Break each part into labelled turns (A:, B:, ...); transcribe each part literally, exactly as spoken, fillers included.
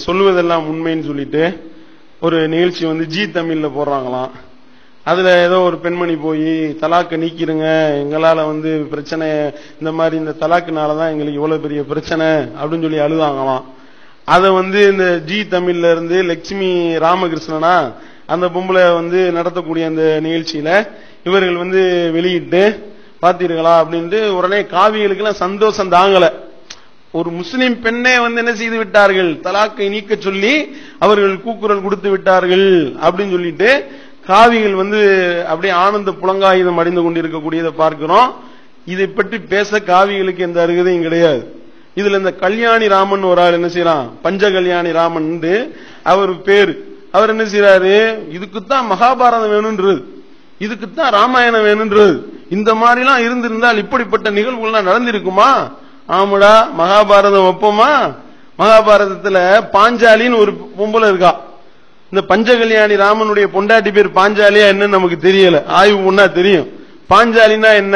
A: சொல்லுவதெல்லாம் உண்மைன்னு சொல்லிட்டு ஒரு நிகழ்ச்சி வந்து ஜி தமிழ்ல போடுறாங்களாம். அதுல ஏதோ ஒரு பெண்மணி போய் தலாக்க நீக்கிருங்க, எங்களால வந்து பிரச்சனை, இந்த மாதிரி இந்த தலாக்குனாலதான் எங்களுக்கு இவ்வளவு பெரிய பிரச்சனை அப்படின்னு சொல்லி அழுதாங்களாம். அத வந்து இந்த ஜி தமிழ்ல இருந்து லட்சுமி ராமகிருஷ்ணனா அந்த பொம்பளை வந்து நடத்தக்கூடிய அந்த நிகழ்ச்சியில இவர்கள் வந்து வெளியிட்டு பாத்தீர்களா அப்படின்ட்டு உடனே காவிகளுக்கு எல்லாம் சந்தோஷம் தாங்கல. ஒரு முஸ்லிம் பெண்ணே வந்து என்ன செய்து விட்டார்கள், தலாக்கை நீக்க சொல்லி அவர்கள் கூக்குரல் கொடுத்து விட்டார்கள் அப்படின்னு சொல்லிட்டு காவிகள் வந்து அப்படியே ஆனந்த புலங்காயுதம் அடைந்து கொண்டிருக்கக்கூடியதை பார்க்கிறோம். இதை பற்றி பேச காவிகளுக்கு எந்த அருகதையும் கிடையாது. இதுல இந்த கல்யாணி ராமன் ஒரு ஆள் என்ன செய்யறான், பஞ்ச கல்யாணி ராமன் அவர் பேரு, அவர் என்ன செய்யறாரு, இதுக்குத்தான் மகாபாரதம் வேணும்ன்றது, இதுக்குத்தான் ராமாயணம் வேணும்ன்றது. இந்த மாதிரி எல்லாம் இருந்திருந்தால் இப்படிப்பட்ட நிகழ்வுகள்லாம் நடந்திருக்குமா? ஆமாடா, மகாபாரதம் வைப்போமா? மகாபாரதத்துல பாஞ்சாலின்னு ஒரு பொம்பளை இருக்கா. இந்த பஞ்ச கல்யாணி ராமனுடைய பொண்டாட்டி பேர் பாஞ்சாலியா என்னன்னு நமக்கு தெரியல, ஆய்வு பண்ணா தெரியும். பாஞ்சாலினா என்ன,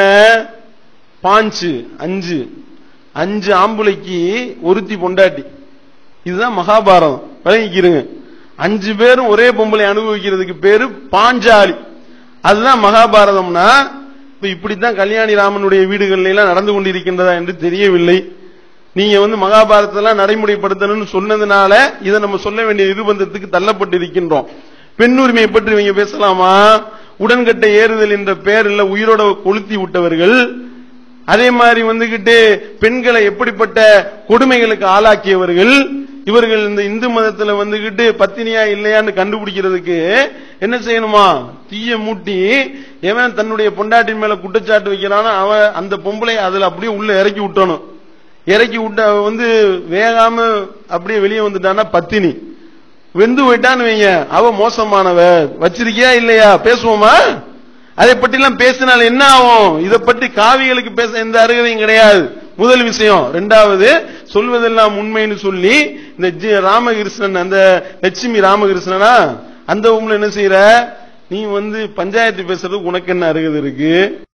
A: பாஞ்சு அஞ்சு, அஞ்சு ஆம்புலைக்கு ஒருத்தி பொண்டாட்டி, இதுதான் மகாபாரதம். விளங்கிக்கிறங்க, அஞ்சு பேரும் ஒரே பொம்பளை அனுபவிக்கிறதுக்கு பேரு பாஞ்சாலி, அதுதான் மகாபாரதம்னா. இப்ப இப்படித்தான் கல்யாணி ராமனுடைய வீடுகள்ல எல்லாம் நடந்து கொண்டிருக்கின்றதா என்று தெரியவில்லை. நீங்க வந்து மகாபாரதத்தெல்லாம் நடைமுறைப்படுத்தணும்னு சொன்னதுனால இதை நம்ம சொல்ல வேண்டிய நிர்பந்தத்துக்கு தள்ளப்பட்டு இருக்கின்றோம். பெண் உரிமையை பற்றி இவங்க பேசலாமா? உடன்கட்டை ஏறுதல் என்ற பெயரில் உயிரோட கொளுத்தி விட்டவர்கள், அதே மாதிரி வந்துகிட்டு பெண்களை எப்படிப்பட்ட கொடுமைகளுக்கு ஆளாக்கியவர்கள் இவர்கள். இந்த இந்து மதத்துல வந்துகிட்டு பத்தினியா இல்லையான்னு கண்டுபிடிக்கிறதுக்கு என்ன செய்யணுமா, தீய மூட்டி எவன் தன்னுடைய பொண்டாட்டின் மேல குற்றச்சாட்டு வைக்கிறானோ அவன் அந்த பொம்பளை அதுல அப்படியே உள்ள இறக்கி விட்டணும். இறக்கி விட்ட வந்து வேகாம அப்படியே வெளியே வந்துட்டான்னா பத்தினி, வெந்து போயிட்டான்னு வைங்க அவ மோசமானவ. வச்சிருக்கியா இல்லையா, பேசுவோமா? அதை பற்றி எல்லாம் பேசினால் என்ன ஆகும்? இதை பற்றி காவிகளுக்கு பேச எந்த அருகதையும் கிடையாது. முதல் விஷயம். இரண்டாவது, சொல்வதெல்லாம் உண்மைன்னு சொல்லி இந்த ராமகிருஷ்ணன், அந்த லட்சுமி ராமகிருஷ்ணனா அந்த உங்களை என்ன செய்யற, நீ வந்து பஞ்சாயத்து பேசுறதுக்கு உனக்கு என்ன அருகதை இருக்கு?